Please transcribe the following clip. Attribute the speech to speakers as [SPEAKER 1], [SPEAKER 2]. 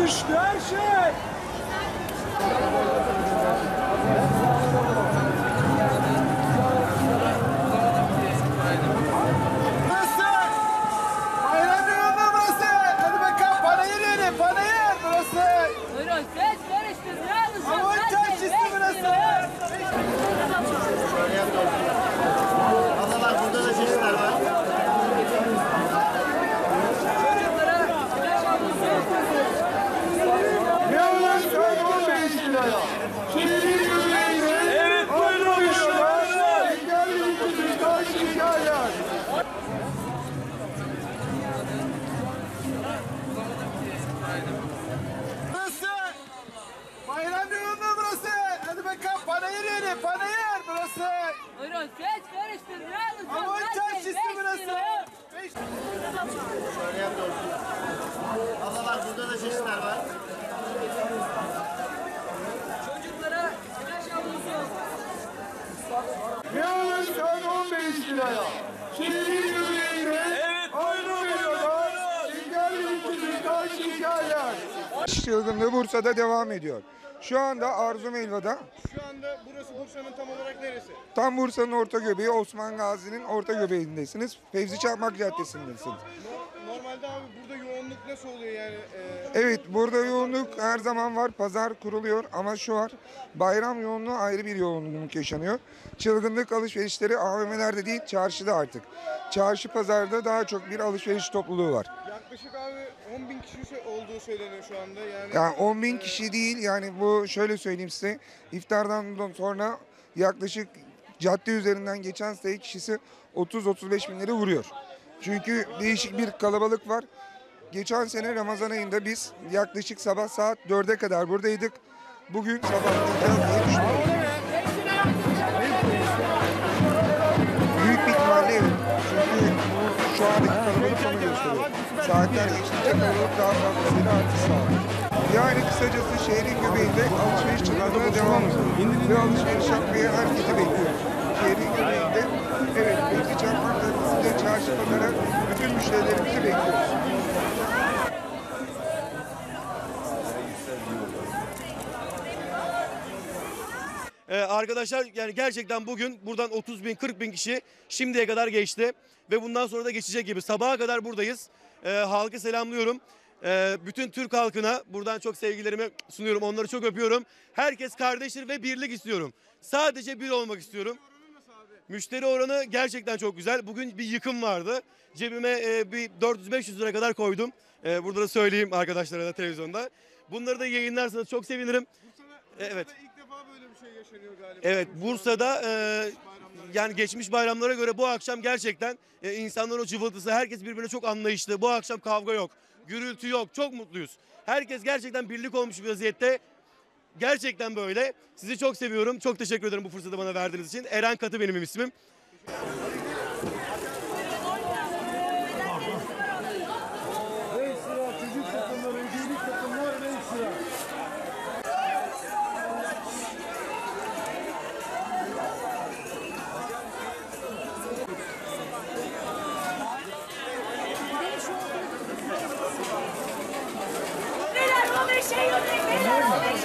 [SPEAKER 1] Düştü her şey. Burası. Bayram yolunda burası. Hadi bakalım panayır yeri. Panayır burası.
[SPEAKER 2] Buyurun ses karıştır. Ne alacağız?
[SPEAKER 1] Aman çarşısı burası.
[SPEAKER 3] Ablalar burada da çeşitler var.
[SPEAKER 1] Ne alırsan 15 liraya. Evet buyurun. Burası. Bayram yolunda burası. Hadi bakalım panayır yeri. Panayır burası.
[SPEAKER 2] Buyurun ses karıştır. Ne alacağız?
[SPEAKER 1] Aman çarşısı burası.
[SPEAKER 3] Ablalar burada da çeşitler var.
[SPEAKER 2] Çocuklara güneş havlusu yok.
[SPEAKER 1] Ne alırsan 15 liraya. Şehrin göbeğinde ayna veriyorlar. Çılgınlığı Bursa'da devam ediyor. Şu anda Arzu Meyva'da.
[SPEAKER 4] Şu anda burası Bursa'nın tam olarak neresi?
[SPEAKER 1] Tam Bursa'nın orta göbeği, Osman Gazi'nin orta göbeğindesiniz. Fevzi Çakmak Caddesi'ndesiniz.
[SPEAKER 4] Normalde abi burada yoğunluk nasıl oluyor yani?
[SPEAKER 1] Evet, burada yoğunluk her zaman var. Pazar kuruluyor ama şu var. Bayram yoğunluğu ayrı bir yoğunluk yaşanıyor. Çılgınlık alışverişleri AVM'lerde değil, çarşıda artık. Çarşı pazarda daha çok bir alışveriş topluluğu var.
[SPEAKER 4] Yaklaşık abi 10.000 kişi olduğu söyleniyor şu anda.
[SPEAKER 1] Yani 10.000 kişi değil, yani bu şöyle söyleyeyim size. İftardan sonra yaklaşık cadde üzerinden geçen sayı kişisi 30-35 binleri vuruyor. Çünkü değişik bir kalabalık var. Geçen sene Ramazan ayında biz yaklaşık sabah saat 4'e kadar buradaydık. Bugün sabah diye düşünüyorum. Büyük bir ihtimalle evet. Çünkü bu şu andaki kalabalık onu gösteriyor. Saatler geçtikçe kalabalık daha fazlasıyla artış sağlıyor. Yani kısacası şehrin göbeğinde alışveriş çılgınlığına devam ediyor. Ve alışveriş yapmaya herkesi bekliyoruz. Şehrin göbeğinde evet Fevzi Çakmak Caddesi'nde çarşı pazara bütün müşterilerimizi bekliyoruz.
[SPEAKER 5] Arkadaşlar yani gerçekten bugün buradan 30 bin 40 bin kişi şimdiye kadar geçti ve bundan sonra da geçecek gibi. Sabaha kadar buradayız. Halkı selamlıyorum. Bütün Türk halkına buradan çok sevgilerimi sunuyorum. Onları çok öpüyorum. Herkes kardeştir ve birlik istiyorum. Sadece bir olmak istiyorum. Müşteri oranı gerçekten çok güzel. Bugün bir yıkım vardı. Cebime bir 400-500 lira kadar koydum. Burada da söyleyeyim arkadaşlara da televizyonda. Bunları da yayınlarsanız çok sevinirim. Evet.
[SPEAKER 4] İlk defa böyle bir şey yaşanıyor galiba.
[SPEAKER 5] Evet, Bursa'da yani geçmiş bayramlara göre bu akşam gerçekten insanların o cıvıltısı, herkes birbirine çok anlayışlı. Bu akşam kavga yok, gürültü yok, çok mutluyuz. Herkes gerçekten birlik olmuş bir vaziyette. Gerçekten böyle. Sizi çok seviyorum. Çok teşekkür ederim bu fırsatı bana verdiğiniz için. Eren Katı benim ismim.
[SPEAKER 1] Çocuk takımları, hediyelik takımlar ve ekstra.
[SPEAKER 2] Neler olur şey yok. Neler olur.